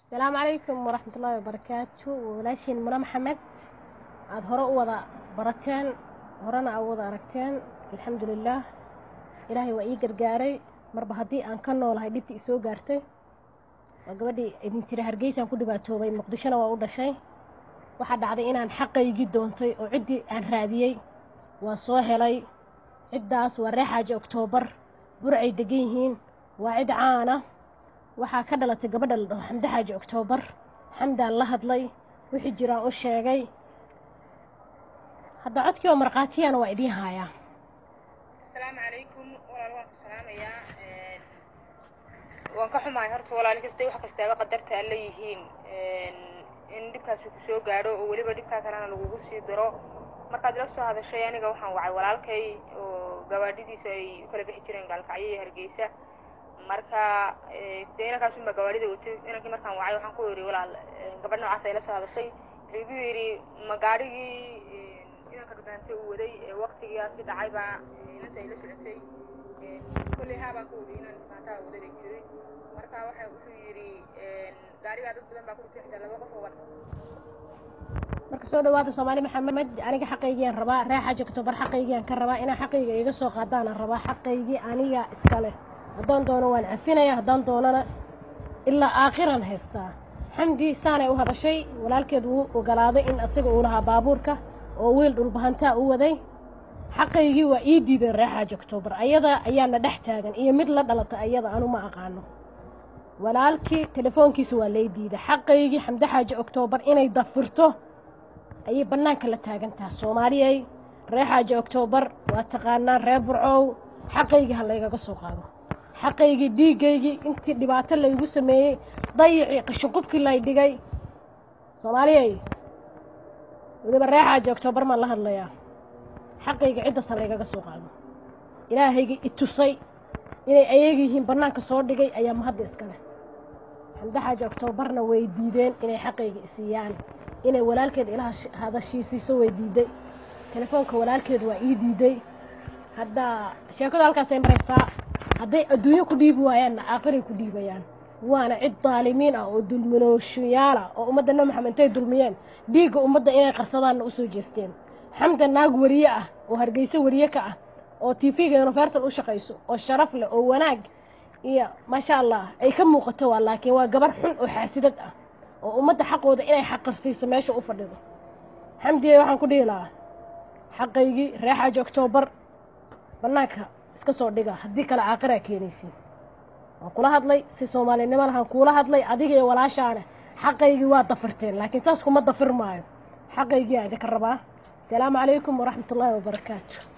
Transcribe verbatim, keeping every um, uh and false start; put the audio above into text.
السلام عليكم ورحمة الله وبركاته. ولاشين مرا محمد عاد هراء وضع برتين هرانا أوضع ركتين الحمد لله. إلهي وإيقر قاري مربى هدي أن كانوا لهاي ديبتي إسو قارتي وقبدي إذن تري هرقيسة أن كل باتوبي مقدشنا وأوضا شي واحد عادي إنا حقا يجي دونتي وعدي عن راديي وصوهلي عداس والريحة أكتوبر برعي دقيهين وعد عانة waxaa ka dhalatay gabadha la dhaho Xamda Xaaji October. Xamdaan la hadlay wixii jiraan u sheegay hadda codkii oo marqaatiyana waa idin hayaa. Assalaamu calaykum walaal waan ku salaamayaa een waan ka xumahay horta walaal kastay wax kastaba qadarta alla yihiin een in dibkaas ku soo gaadho oo waliba dibka kalena lagu sii diro markaad la soo hadashay aniga waxaan wacay walaalkay oo gabadhidiisa ay kala bixi jireen galkacyo iyo Hargeysa marka deena kaas uma gawaarida wati inanki markaan wacay waxaan ku yiri walaal gabadh noocaas ay la soo hadashay igu yiri magaarigi inanka gabadhanta uu waday waqtigiias dhacay ba inta ay la socotay kulli haba ku yiri inan maanta waday jiray marka waxa uu yiri gaariga dad badan baa ku xitaa laba qof oo wada marka soo dhawaada Soomaali Maxamed aniga xaqaygiyaan rabaa Raaxaji October xaqaygiyaan ka rabaa inaan xaqayga iga soo qaadaan rabaa xaqaygii aniga iska leh haddaan doono waan cafinaya haddaan doonana ilaa aakhiran haystaa. Xamdi saanay u hadashay walaalkeed wuu ogolaaday in asaga uu lahaa baabuurka oo wiil dhulbahantaa u waday xaqaygii waa ii diiday Raaxaji October ayada ayaana dhex taagan iyo mid la dhalatay ayada anu ma aqaano walaalkii telefoonkiisa waa lay diiday xaqaygii Xamda Xaaji October inay dafirto ayay banaanka la taagantaa. Soomaaliyay Raaxaji October waa taqaanaa reer Burcow xaqaygii hal laygaga soo qaado xaqaygii dhiigaygii intii dhibaato la igu sameeyay dayicii qashqubkii la dhigay Soomaaliyay waliba Raaxaji October ma la hadlayaa xaqaygii cidda salaygaga soo qaado ilaahaygi itusay inay ayagihiin banaanka soo dhigay ayaa mahad iska leh. Xamda Xaaji Octoberna way diideen inay xaqaygii isiyaan inay walaalkeed ilaah hadashiisiiso way diiday telefoonka walaalkeed waa ii diiday hadda sheekadu halkaas ay maraysaa hadday adduunyo ku dhiibi waayaan aakhiri ku dhiibayaan waana cid daalimiin ah oo dulmilooshiyaal ah oo ummadda Nabi Maxamed ay dulmiyeen dhiiga ummadda inay qarsadaan u soo jeesteen. Xamda naag wariye ah oo Hargeysa wariye ka ah oo T V-ga Universal u shaqeyso oo sharaf leh oo wanaag iyo ma sha Allah ay ka muuqato waa laakiin waa gabar xun oo xaasidad ah oo ummadda xaqooda inay xaqirsiiso meesha u fadhido. Xamdi waxaan ku dhiilaa xaqaygii Raaxaji October banaanka iska soo dhiga haddii kale aakhira keenaysi waan kula hadlay si Soomaalinimo lahaan kula hadlay adiga iyo walaashaana xaqaygii waa dafirteen laakiin taas kuma dafir maayo xaqaygii aad ka rabaa. Assalaamu calaykum waraxmatullaahi wabarakaatuh.